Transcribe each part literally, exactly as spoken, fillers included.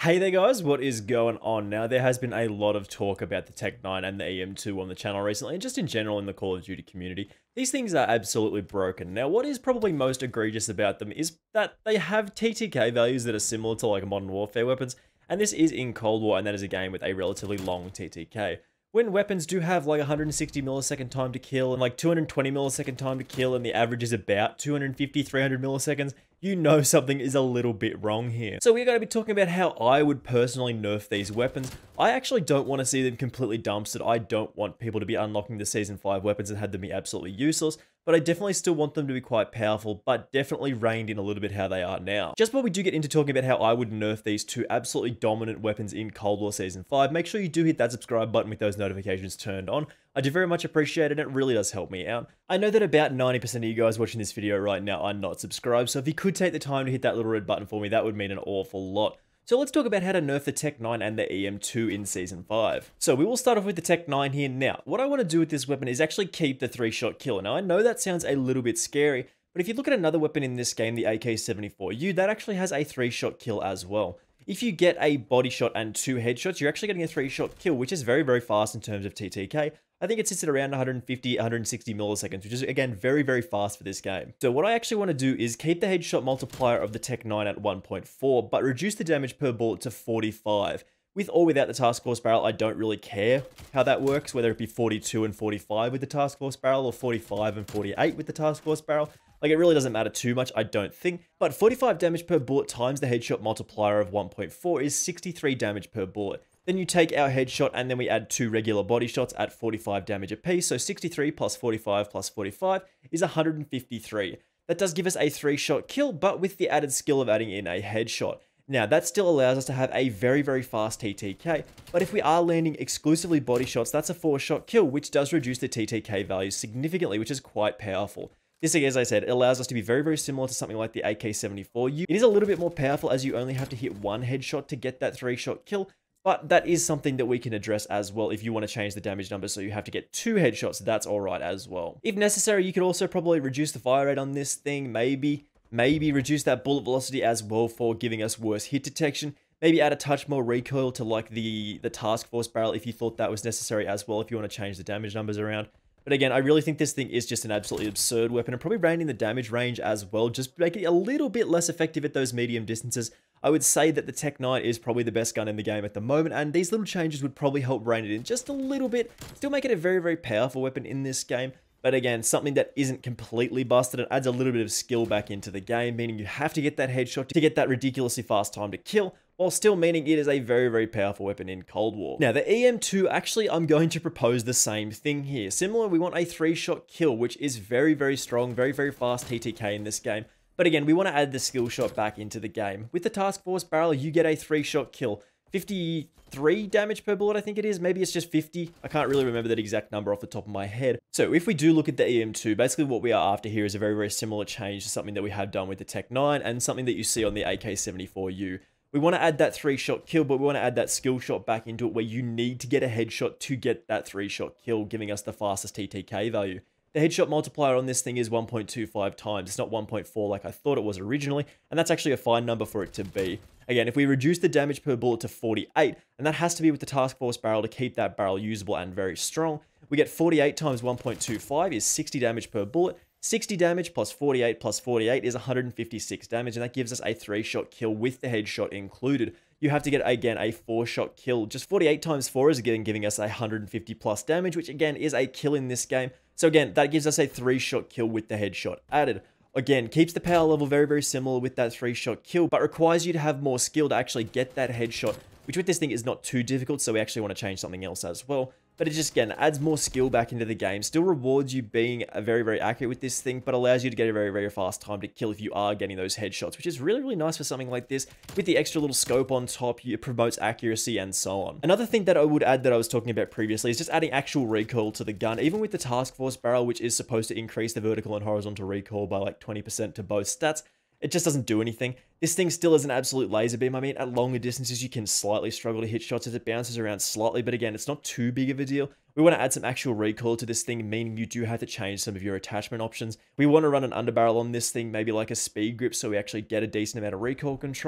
Hey there guys, what is going on? Now there has been a lot of talk about the Tec nine and the E M two on the channel recently, and just in general in the Call of Duty community. These things are absolutely broken. Now what is probably most egregious about them is that they have T T K values that are similar to like Modern Warfare weapons, and this is in Cold War, and that is a game with a relatively long T T K. When weapons do have like one hundred sixty millisecond time to kill and like two hundred twenty millisecond time to kill and the average is about two hundred fifty, three hundred milliseconds, you know something is a little bit wrong here. So we're going to be talking about how I would personally nerf these weapons. I actually don't want to see them completely dumpstered. I don't want people to be unlocking the Season five weapons and have them be absolutely useless, but I definitely still want them to be quite powerful, but definitely reined in a little bit how they are now. Just while we do get into talking about how I would nerf these two absolutely dominant weapons in Cold War Season five, make sure you do hit that subscribe button with those notifications turned on. I do very much appreciate it, and it really does help me out. I know that about ninety percent of you guys watching this video right now are not subscribed, so if you could take the time to hit that little red button for me, that would mean an awful lot. So let's talk about how to nerf the Tec nine and the E M two in Season five. So we will start off with the Tec nine here. Now, what I want to do with this weapon is actually keep the three-shot kill. Now, I know that sounds a little bit scary, but if you look at another weapon in this game, the A K seventy-four U, that actually has a three-shot kill as well. If you get a body shot and two headshots, you're actually getting a three-shot kill, which is very, very fast in terms of T T K. I think it sits at around one hundred fifty, one hundred sixty milliseconds, which is, again, very, very fast for this game. So what I actually want to do is keep the headshot multiplier of the Tec nine at one point four, but reduce the damage per bullet to forty-five. With or without the task force barrel, I don't really care how that works, whether it be forty-two and forty-five with the task force barrel or forty-five and forty-eight with the task force barrel. Like, it really doesn't matter too much, I don't think. But forty-five damage per bullet times the headshot multiplier of one point four is sixty-three damage per bullet. Then you take our headshot and then we add two regular body shots at forty-five damage apiece. So sixty-three plus forty-five plus forty-five is one hundred fifty-three. That does give us a three-shot kill, but with the added skill of adding in a headshot. Now, that still allows us to have a very, very fast T T K, but if we are landing exclusively body shots, that's a four-shot kill, which does reduce the T T K values significantly, which is quite powerful. This, as I said, it allows us to be very, very similar to something like the A K seventy-four U. It is a little bit more powerful as you only have to hit one headshot to get that three-shot kill, but that is something that we can address as well if you want to change the damage number so you have to get two headshots, that's alright as well. If necessary, you could also probably reduce the fire rate on this thing, maybe, maybe reduce that bullet velocity as well for giving us worse hit detection, maybe add a touch more recoil to like the, the task force barrel if you thought that was necessary as well, if you want to change the damage numbers around. But again, I really think this thing is just an absolutely absurd weapon, and probably reining the damage range as well, just making it a little bit less effective at those medium distances. I would say that the Tec nine is probably the best gun in the game at the moment, and these little changes would probably help rein it in just a little bit, still make it a very, very powerful weapon in this game. But again, something that isn't completely busted and adds a little bit of skill back into the game, meaning you have to get that headshot to get that ridiculously fast time to kill, while still meaning it is a very, very powerful weapon in Cold War. Now, the E M two, actually, I'm going to propose the same thing here. Similar, we want a three-shot kill, which is very, very strong, very, very fast T T K in this game. But again, we want to add the skill shot back into the game. With the task force barrel, you get a three-shot kill. fifty-three damage per bullet, I think it is. Maybe it's just fifty. I can't really remember that exact number off the top of my head. So if we do look at the E M two, basically what we are after here is a very, very similar change to something that we have done with the Tec nine and something that you see on the A K seventy-four U. We want to add that three-shot kill, but we want to add that skill shot back into it where you need to get a headshot to get that three-shot kill, giving us the fastest T T K value. The headshot multiplier on this thing is one point two five times. It's not one point four like I thought it was originally, and that's actually a fine number for it to be. Again, if we reduce the damage per bullet to forty-eight, and that has to be with the task force barrel to keep that barrel usable and very strong, we get forty-eight times one point two five is sixty damage per bullet. sixty damage plus forty-eight plus forty-eight is one hundred fifty-six damage, and that gives us a three-shot kill with the headshot included. You have to get, again, a four-shot kill. Just forty-eight times four is, again, giving us one hundred fifty plus damage, which, again, is a kill in this game. So, again, that gives us a three-shot kill with the headshot added. Again, keeps the power level very, very similar with that three-shot kill, but requires you to have more skill to actually get that headshot, which with this thing is not too difficult, so we actually want to change something else as well. But it just, again, adds more skill back into the game. Still rewards you being very, very accurate with this thing, but allows you to get a very, very fast time to kill if you are getting those headshots, which is really, really nice for something like this. With the extra little scope on top, it promotes accuracy and so on. Another thing that I would add that I was talking about previously is just adding actual recoil to the gun. Even with the task force barrel, which is supposed to increase the vertical and horizontal recoil by like twenty percent to both stats, it just doesn't do anything. This thing still is an absolute laser beam. I mean, at longer distances, you can slightly struggle to hit shots as it bounces around slightly, but again, it's not too big of a deal. We want to add some actual recoil to this thing, meaning you do have to change some of your attachment options. We want to run an underbarrel on this thing, maybe like a speed grip, so we actually get a decent amount of recoil control.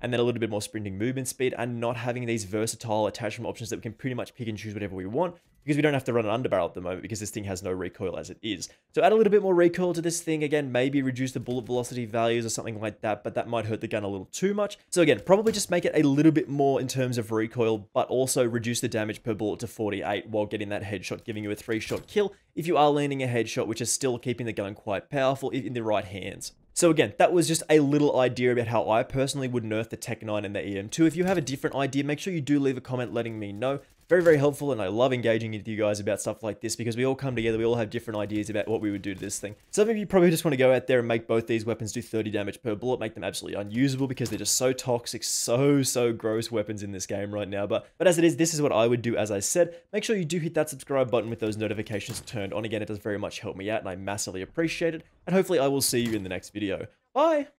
and then a little bit more sprinting movement speed, and not having these versatile attachment options that we can pretty much pick and choose whatever we want, because we don't have to run an underbarrel at the moment because this thing has no recoil as it is. So add a little bit more recoil to this thing. Again, maybe reduce the bullet velocity values or something like that, but that might hurt the gun a little too much. So again, probably just make it a little bit more in terms of recoil, but also reduce the damage per bullet to forty-eight while getting that headshot, giving you a three-shot kill if you are landing a headshot, which is still keeping the gun quite powerful in the right hands. So again, that was just a little idea about how I personally would nerf the Tec nine and the E M two. If you have a different idea, make sure you do leave a comment letting me know. Very, very helpful, and I love engaging with you guys about stuff like this because we all come together, we all have different ideas about what we would do to this thing. Some of you probably just want to go out there and make both these weapons do thirty damage per bullet, make them absolutely unusable because they're just so toxic, so, so gross weapons in this game right now. But, but as it is, this is what I would do, as I said. Make sure you do hit that subscribe button with those notifications turned on. Again, it does very much help me out, and I massively appreciate it. And hopefully I will see you in the next video. Bye!